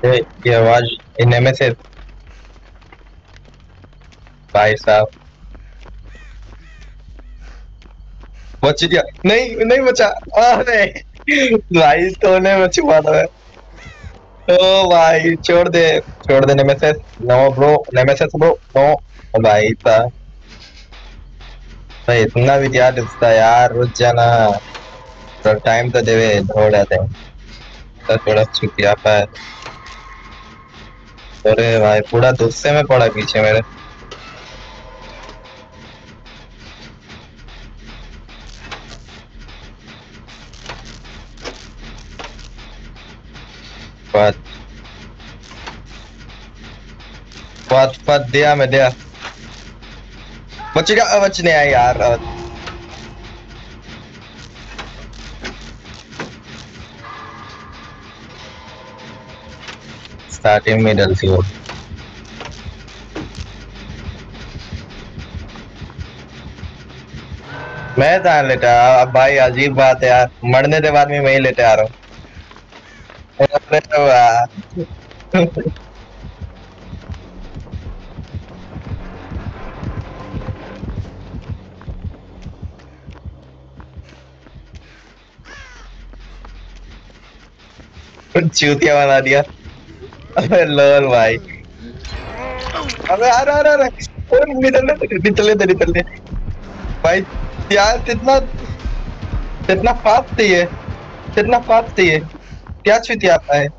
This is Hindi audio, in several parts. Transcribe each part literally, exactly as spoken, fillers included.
ये ये आवाज इनमें से भाई साहब बच गया। नहीं नहीं बचा। अरे भाई तूने बचवा दो। ओ भाई छोड़ दे छोड़ दे nemesis. No bro nemesis bro no भाई साहब। भाई इतना भी क्या दिखता यार रुक जाना। तो टाइम तो देवे दौड़ आते हैं तो थोड़ा चुतिया पाए। अरे भाई पूरा गुस्से में पड़ा पीछे मेरे। बात बात बात दिया मैं दिया। बचेगा बच नहीं आया यार। स्टार्टिंग में डलती हो। मैं कहाँ लेटा अब भाई अजीब बात है यार मरने के बाद में मैं ही लेटे आ रहा हूँ। अरे वाह। चूतिया बना दिया। अबे लोल भाई। अबे अरे अरे अरे अरे निकलने दे निकलने दे निकलने। भाई यार कितना कितना फास्ट है ये। कितना फास्ट है ये। क्या चूतिया आता है।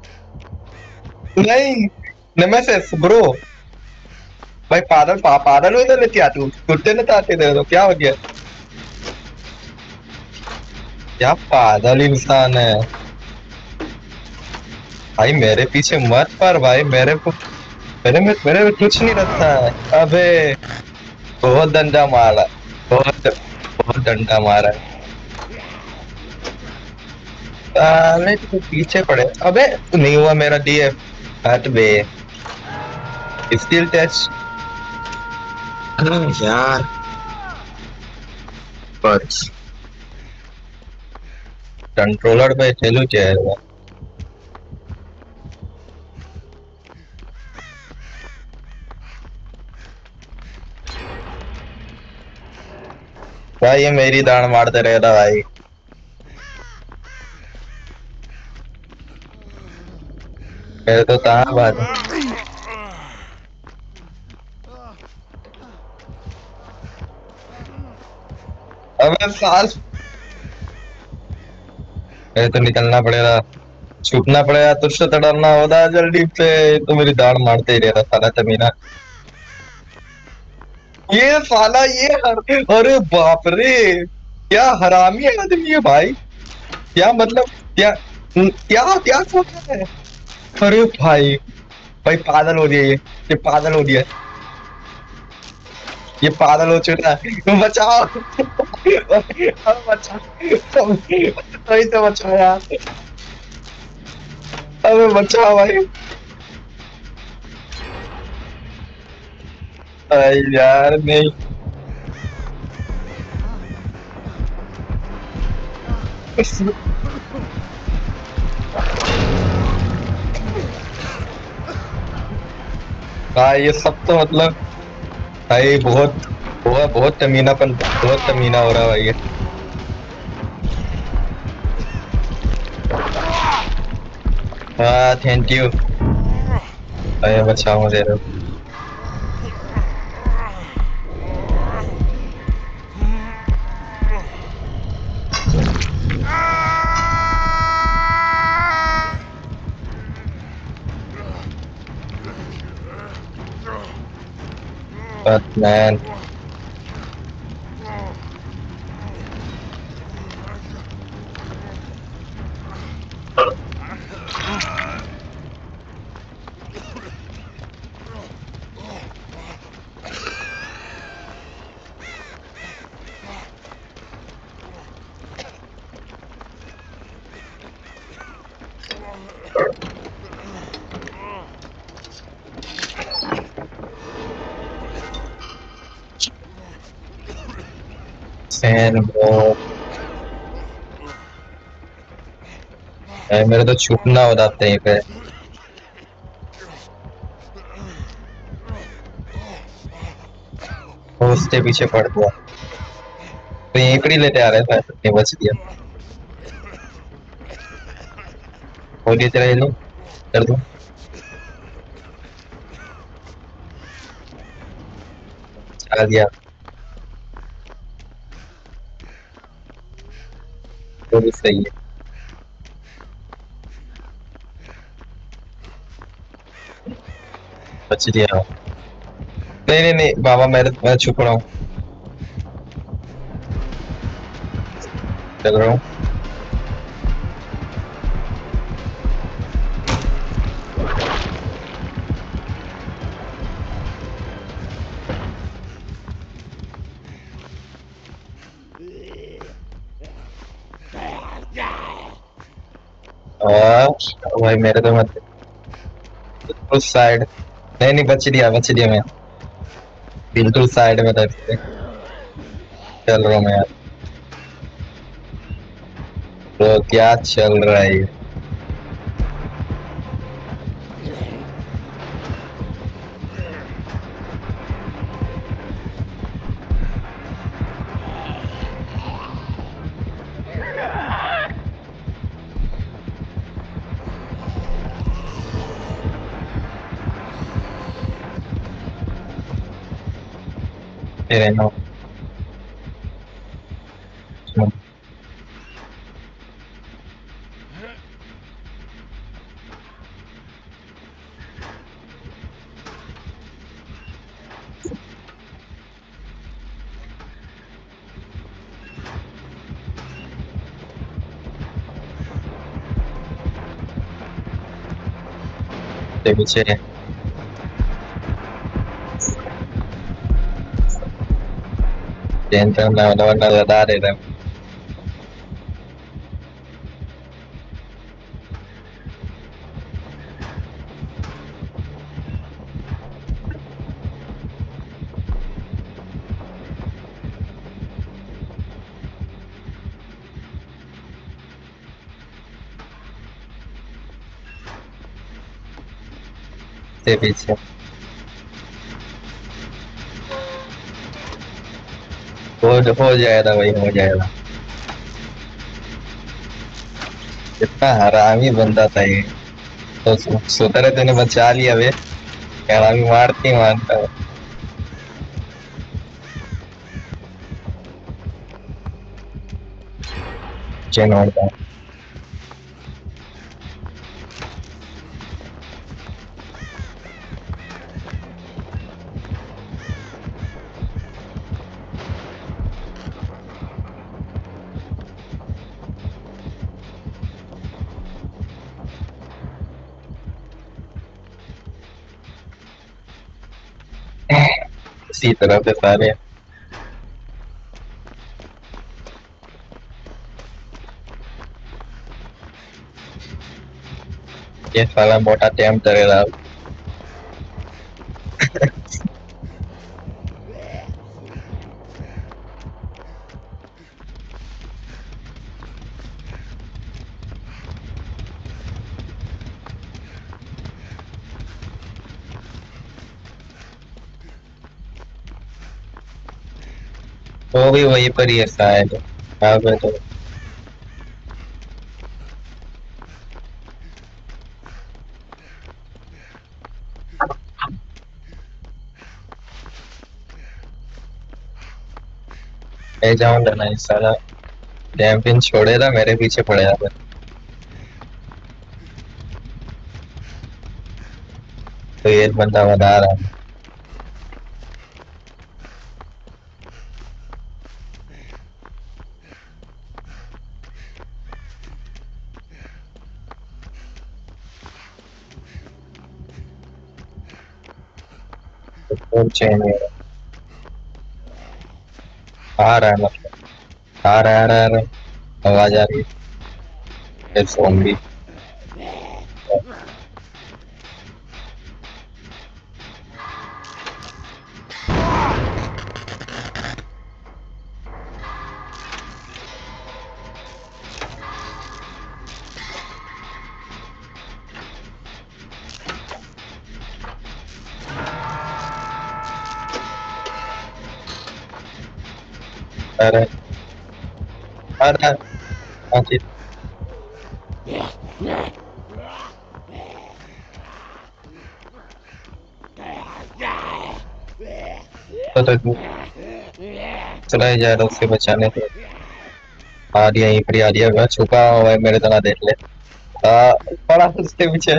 नहीं नेमेसिस ब्रो। भाई पागल पा, पागल हो लेती आ तू कुत्ते ने तो आते थे तो क्या हो गया। क्या पागल इंसान है। भाई मेरे पीछे मत पर भाई मेरे को मेरे में मेरे में कुछ नहीं रखता है। अबे बहुत डंडा मारा। बहुत बहुत डंडा मारा। साले तो पीछे पड़े। अबे नहीं हुआ मेरा डीएफ। हट बे। Skill test. यार बस कंट्रोलर पे चलू चाहिए। भाई ये मेरी दाढ़ मारते रहेगा भाई। मेरे तो कहाँ बात। अबे साल मेरे तो निकलना पड़ेगा। छुपना पड़ेगा तुझसे तो डरना होगा जल्दी से। तो मेरी दाढ़ मारते ही रहता साला तमीना। ये साला ये हर, अरे बाप रे क्या हरामी आदमी है भाई। क्या मतलब क्या क्या क्या सोच रहा है। अरे भाई भाई पागल हो गया ये। ये पागल हो गया। ये पागल हो चुका है बचाओ। अब बचा वही तो बचाओ यार। अबे बचाओ भाई। भाई यार नहीं। भाई ये सब तो मतलब भाई बहुत बहुत बहुत तमीनापन बहुत तमीना हो रहा है भाई ये। हाँ थैंक यू। भाई बचाओ दे रहे हो। But man सैन ब्रो। मेरे तो छुपना हो जाते हैं पे। वो उसके पीछे पड़ गया तो यहीं पर ही लेते आ रहे थे नहीं बच दिया हो गया तेरा ये लो कर दूं चला दिया वो भी सही है बच दिया नहीं नहीं नहीं बाबा मैं मैं छुप रहा हूँ चल रहा हूँ आ, भाई मेरे तो मत उस साइड नहीं नहीं बच दिया बच दिया मैं बिल्कुल साइड में था इसके। चल रहा हूँ मैं यार तो क्या चल रहा है ये तेरे नो तेरे पीछे टेंशन ना होना वरना बता दे रहा तेरे पीछे हो हो जाएगा भाई हो जाएगा इतना हरामी बंदा था ये तो सु- सुतरे तूने बचा लिया बे हरामी मारती मारता है चेन मारता है इसी तरह से सारे ये साला मोटा टेम करेगा वो भी वहीं पर ही है शायद हाँ मैं तो ले जाऊंगा ना इस साला डैम पिन छोड़ेगा मेरे पीछे पड़ेगा फिर तो ये बंदा बता रहा है तो चेन है आ रहा है मतलब आ रहा है आ रहा है आ रहा है आवाज आ रही है फोन भी अरे अरे अच्छी तो तो तू चला ही जा रहा उससे बचाने तो आ दिया यहीं पर आ दिया मैं छुपा हुआ है मेरे तरह देख ले आ, पड़ा उसके पीछे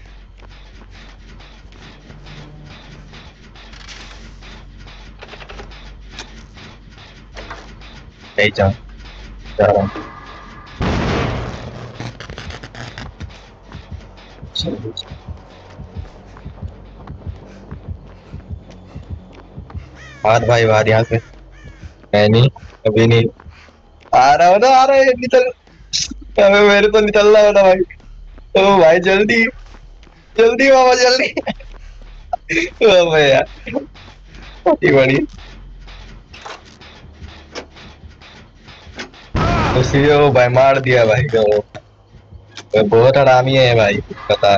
नहीं जा जा रहा हूँ चलो, बाहर भाई बाहर यहाँ से मैं नहीं अभी नहीं आ रहा हो ना आ रहा है निकल अबे मेरे तो निकलना हो ना भाई ओ भाई जल्दी जल्दी बाबा जल्दी ओ भाई यार बड़ी बड़ी उसी ओ भाई मार दिया भाई को वो बहुत हरामी है भाई पता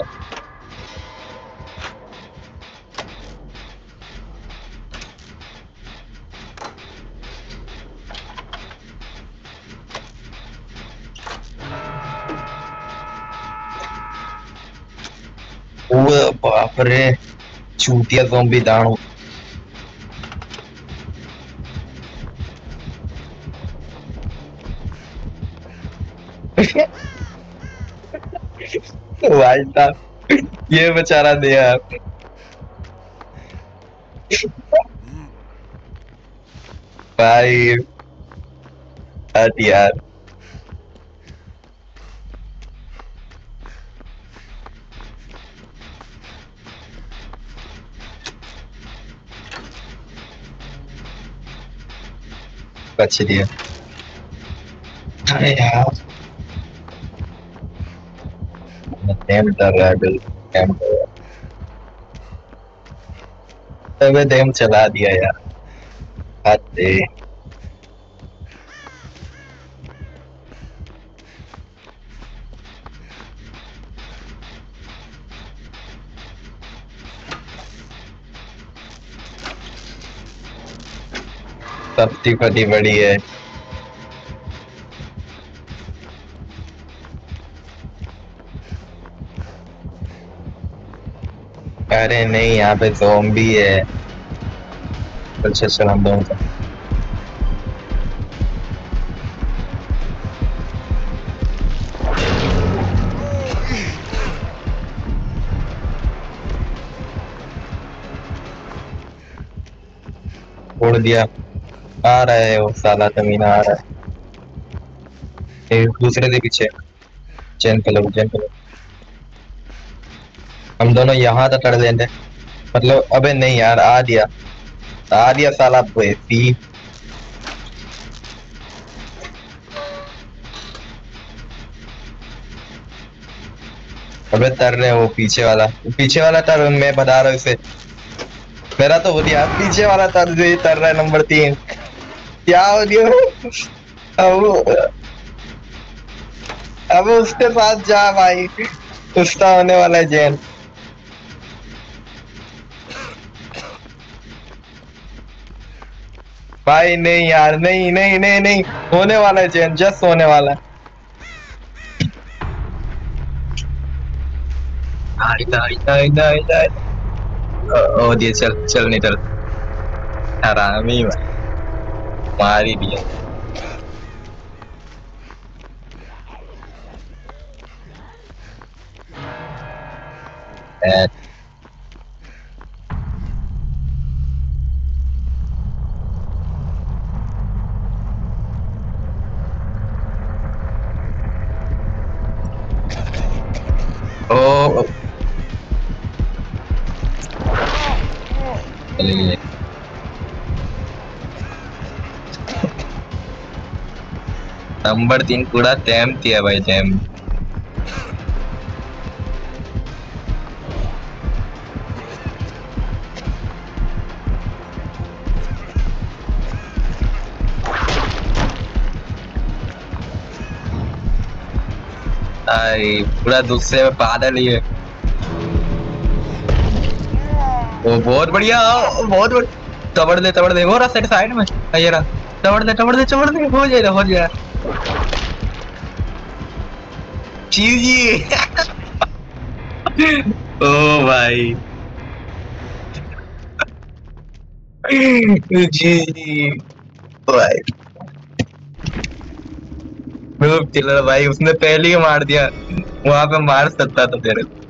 वो बाप रे चूतिया ज़ॉम्बी दानव भाई साहब ये बेचारा दिया भाई हट यार बच दिया अरे यार डैम डर रहा है बिल डैम डर रहा है अबे डैम चला दिया यार हद दे सब्जी फटी बड़ी है अरे नहीं यहाँ पे ज़ॉम्बी है अच्छा चल हम दोनों का छोड़ दिया आ रहा है वो साला तमीना आ रहा है एक दूसरे के पीछे चैन पे लोग चैन पे लोग हम दोनों यहाँ तक कर लेंगे मतलब अबे नहीं यार आ दिया आ दिया साला बेटी अबे तर रहे वो पीछे वाला पीछे वाला तर मैं बता रहा हूँ इसे मेरा तो हो दिया पीछे वाला तर जो ये तर रहा है नंबर तीन क्या हो गया अब अब उसके साथ जा भाई उसका होने वाला है जैन भाई नहीं यार नहीं नहीं नहीं नहीं होने वाला है जैन जस्ट होने वाला है ओ दिए चल चल नहीं चल हरामी मार ही दिया ओ चलिए नंबर तीन पूरा टैम दिया भाई टैम आई पूरा दूसरे में पागल ही है वो बहुत बढ़िया बहुत बढ़िया तबड़ दे तबड़ दे वो रहा साइड में ये रहा चमड़ दे चमड़ दे चमड़ दे, हो जाएगा हो जाएगा। जी ओ भाई जी भाई, चिल्लर भाई उसने पहले ही मार दिया, वहां पे मार सकता था तेरे को।